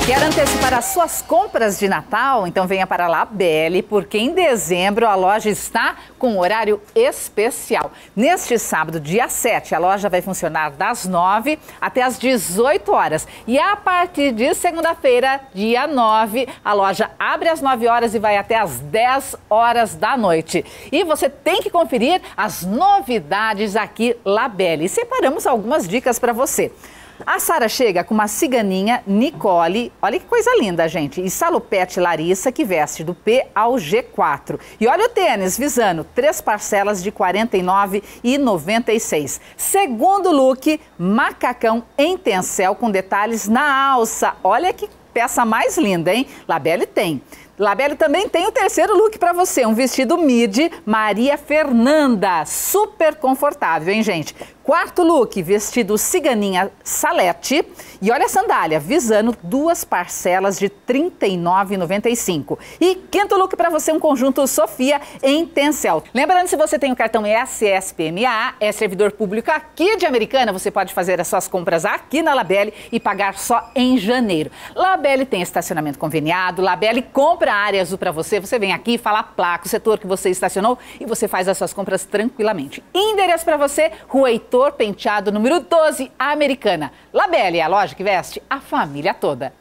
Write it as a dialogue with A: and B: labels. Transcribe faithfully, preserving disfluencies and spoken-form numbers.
A: Quer antecipar as suas compras de Natal? Então venha para a Labelli, porque em dezembro a loja está com um horário especial. Neste sábado, dia sete, a loja vai funcionar das nove até as dezoito horas. E a partir de segunda-feira, dia nove, a loja abre às nove horas e vai até às dez horas da noite. E você tem que conferir as novidades aqui Labelli. E separamos algumas dicas para você. A Sara chega com uma ciganinha Nicole, olha que coisa linda, gente, e salopete Larissa, que veste do P ao G quatro. E olha o tênis Visano, três parcelas de quarenta e nove reais e noventa e seis centavos. Segundo look, macacão em tencel com detalhes na alça. Olha que peça mais linda, hein? Labelli tem. Labelli também tem o terceiro look para você, um vestido midi Maria Fernanda, super confortável, hein, gente? Quarto look, vestido ciganinha Salete. E olha a sandália, Visano, duas parcelas de trinta e nove reais e noventa e cinco centavos. E quinto look para você, um conjunto Sofia em tencel. Lembrando, se você tem o cartão S S P M A, é servidor público aqui de Americana, você pode fazer as suas compras aqui na Labelli e pagar só em janeiro. Labelli tem estacionamento conveniado, Labelli compra a área azul para você, você vem aqui, fala a placa, o setor que você estacionou e você faz as suas compras tranquilamente. Endereço para você, Rua Heitor Penteado, número doze, Americana. Labelli é a loja que veste a família toda.